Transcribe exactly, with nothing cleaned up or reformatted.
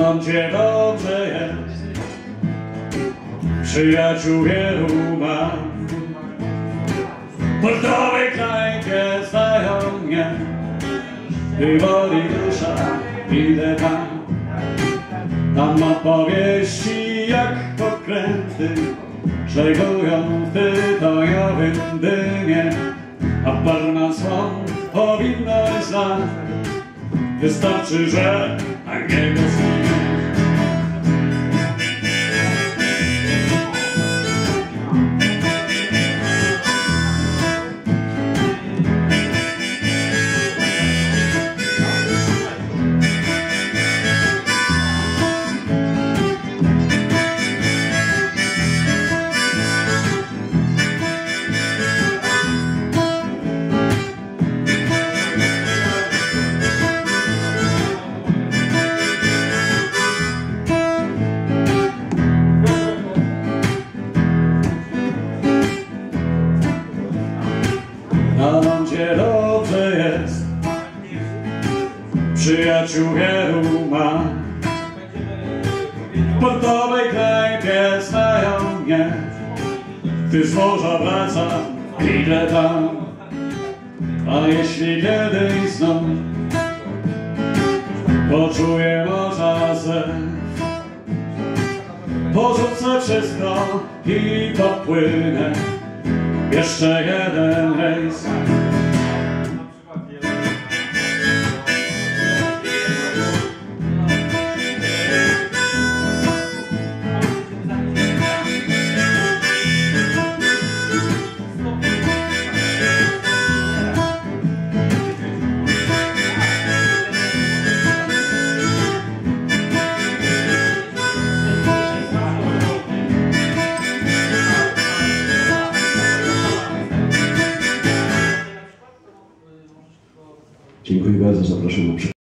lądzie dobrze jest, przyjaciół wielu mam. W portowej knajpie znają mnie, gdy boli dusza, idę tam. Tam opowieści jak pokręty szlejgują w tytoniowym dymie, a barman słon powinność zna. Wystarczy, że na niego zginie. Na lądzie dobrze jest, przyjaciół wielu mam. W portowej knajpie znają mnie, gdy z morza wracam, idę tam. A jeśli kiedyś znów poczuję morza zew, porzucę wszystko i popłynę jeszcze jeden rejs. Dziękuję bardzo, zapraszam na